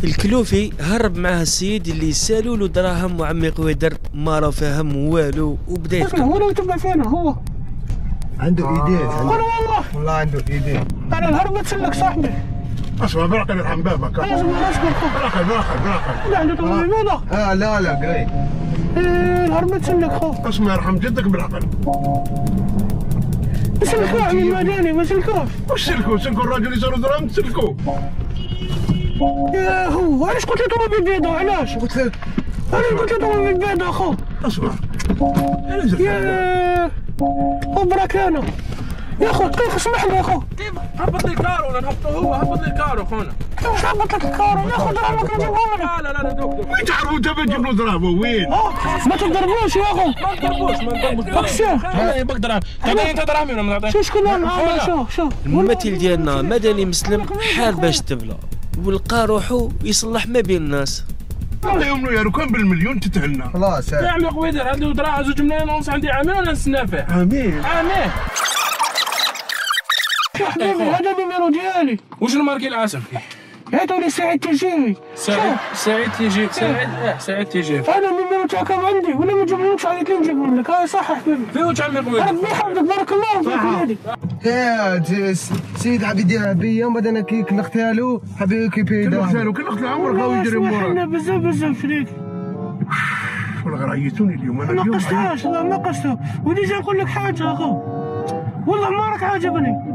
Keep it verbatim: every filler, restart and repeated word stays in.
الكلوفي هرب معاه السيد اللي سالوا له دراهم وعمي قويدر ما راه فاهم والو وبدا يبكي. هو لو تبع فينا هو عنده ايدين. انا والله والله عنده ايدين. انا الهرب بتسلك صاحبي. اسمع برقه يرحم بابك. لازم اصبر خو. برقه برقه برقه. لا عنده طول البيضة. اه لا لا قريب. ايه الهرب بتسلك خو. اسمع يرحم جدك بالعقل. سلكوه عمي المداني ما سلكوه. وش سلكوا؟ سلكوا الراجل يسالوا دراهم تسلكوا. يا هو علاش قلت له طول بالبيضة علاش؟ قلت لك انا قلت له طول بالبيضة اخو. اسمع. يا وبراك انا يا اخو كيف اسمح لي يا اخو. كيف هبط لي الكارو ولا نهبطه هو هبط لي الكارو خونا. كيف هبط لك الكارو يا اخو دراهمك نجيبها لك. لا لا لا دوك دوك. وين تعرفوا انت بتجيب له دراهم وين؟ ما تضربوش يا اخو. ما نضربوش ما نضربوش. اقسم. انا بقدر تعطيني انت دراهمي ولا ما تعطيني؟ شو شكون انا شوف شوف. الممثل ديالنا مدني مسلم حار باش تبلى ولقى روحو يصلح ما بين الناس. الله يمنو يا ركان بالمليون تتهنى. خلاص. يا عمي قويدر عنده دراهم زوج ملايين ونص عندي عامين ولا نستنى فيه؟ عامين. عامين. يا حبيبي هذا النيميرو ديالي. وش الماركي العاسم؟ هاتوا لي سعيد تجيني. سعيد سعيد تيجي سعيد اه سعيد تيجي. هذا النيميرو تاعكم عندي ولا ما تجيبولكش عليك نجيبهم لك. هاي صح حبيبي. فيه وش عمي قويدر؟ ربي يحفظك بارك الله فيك ولادي. يا سيد حبي يديرها بيا ومن بعد انا كي كلختها له حبي كيبي كل دراهم. خسارة كل اخت العمر غاوي يجري احنا مورا. بزاف بزاف فيك. والله غريتوني اليوم انا ما اليوم. قصتهاش لا ما قصتها ودي جاي نقول لك حاجه اخو والله ما راك عاجبني.